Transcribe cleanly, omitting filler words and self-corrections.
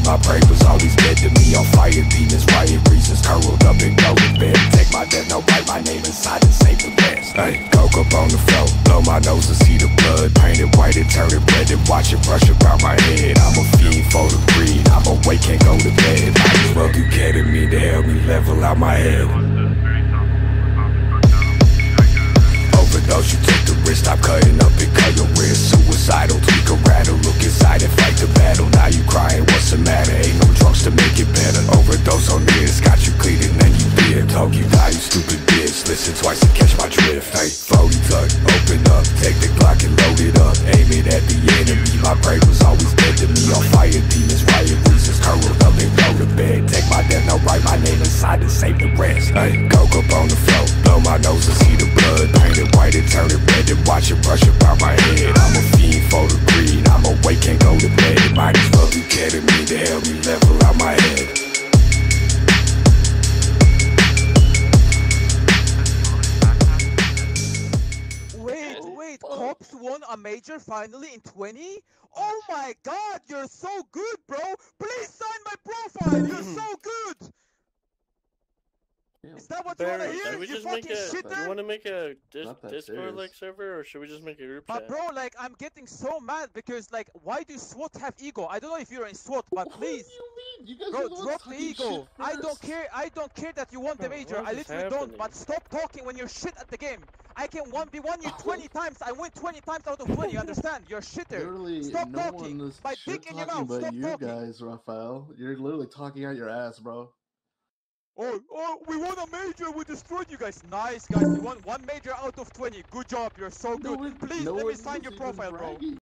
My prey was always dead to me. On fire, demons, riot reasons, curled up and go to bed. Take my death, no, write my name inside and save the rest. Hey, coke up on the floor, blow my nose and see the blood. Paint it white and turn it red and watch it brush around my head. I'm a fiend for the greed, I'm awake, can't go to bed. Might as well do ketamine to help me level out my head. Overdose, you took the risk, stop cutting up and cut your wrist. Suicidal, tweak a rattle, look inside and fight the battle. Now you crying, what's the matter? Ain't no drugs to make it better. Overdose on this, got you cleaning and you did. Talk you die, you stupid bitch, listen twice to catch my drift. Hey, 40 tuck, open up, take the Glock and load it up. Aim it at the enemy, my prey was always dead to me. On fire, demons, riot reasons, curled up and go to bed. Take my death, now write my name inside and save the rest. Hey, coke up on the floor, blow my nose and see the blood. Paint it white and turn it red and watch it brush around my head. I'm a fiend for the greed, I'm awake, can't go to bed. Might as well do ketamine to help me level out my head. Wait, Cops won a major finally in 20? Oh my god, you're so good, bro! Please sign my profile, you're so good! Is that what you wanna hear? Should we You just fucking make a, shitter? do you wanna make a Not that Discord like serious. server, or should we just make a group But chat? bro, like, I'm getting so mad because, like, why do SWAT have ego? I don't know if you're in SWAT, but please, What do you mean? You guys bro, are the ones drop the talking ego. shit I don't first. care. I don't care that you won the Bro, major. what I is literally happening? don't. But stop talking when you're shit at the game. I can 1v1 you 20 times. I win 20 times out of 20. You understand? You're a shitter. Literally, Stop no talking. one is My shit dick in your talking mouth. but Stop you talking. guys, Raphael. You're literally talking out your ass, bro. Oh, we won a major. We destroyed you guys. Nice, guys. You won one major out of 20. Good job. You're so good. Please let me sign your profile, bro.